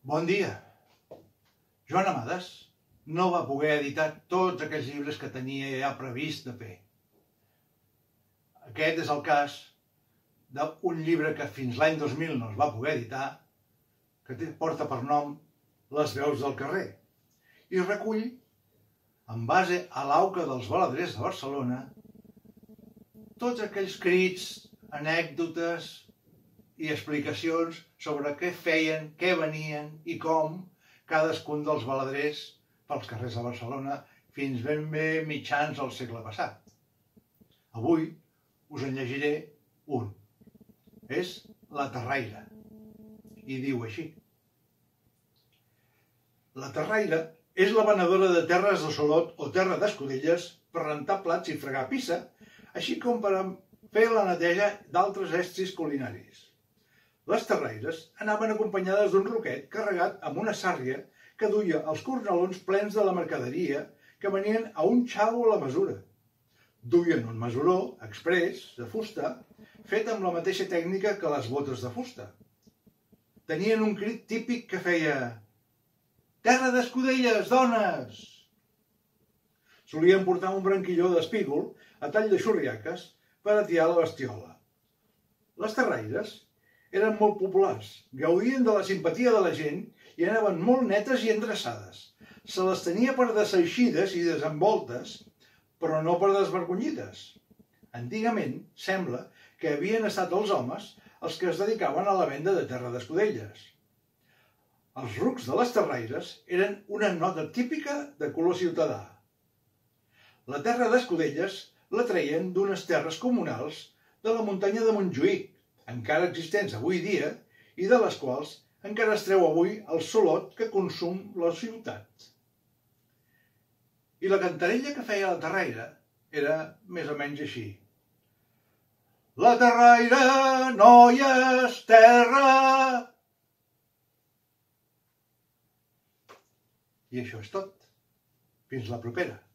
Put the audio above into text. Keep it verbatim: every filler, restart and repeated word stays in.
Bon dia. Joan Amades no va poder editar tots aquells llibres que tenia ja previst de fer. Aquest és el cas d'un llibre que fins l'any dos mil no es va poder editar, que porta per nom Les veus del carrer, i recull, en base a l'auca dels baladrers de Barcelona, tots aquells crits, anècdotes i explicacions sobre què feien, què venien i com cadascun dels baladrers pels carrers de Barcelona fins ben bé mitjans del segle passat. Avui us en llegiré un. És La Terraire, i diu així. La Terraire és la venedora de terres de Solot o terra d'Escudelles per rentar plats i fregar pissa, així com per fer la neteja d'altres estris culinaris. Les terraires anaven acompanyades d'un roquet carregat amb una sàrria que duia els cornalons plens de la mercaderia que venien a un xavo a la mesura. Duien un mesuró exprés de fusta fet amb la mateixa tècnica que les botes de fusta. Tenien un crit típic que feia «Terra d'Escudelles, dones!». Solien portar un branquilló d'espígol a tall de xurriaques per atiar la bestiola. Les terraires eren molt populars, gaudien de la simpatia de la gent i anaven molt netes i endreçades. Se les tenia per deseixides i desenvoltes, però no per desvergonyides. Antigament sembla que havien estat els homes els que es dedicaven a la venda de terra d'escudelles. Els rucs de les terraires eren una nota típica de color ciutadà. La terra d'Escudelles la treien d'unes terres comunals de la muntanya de Montjuïc, encara existents avui dia, i de les quals encara es treu avui el solot que consum la ciutat. I la cantarella que feia la terraire era més o menys així. La terraire, noies, terra... I això és tot. Fins la propera.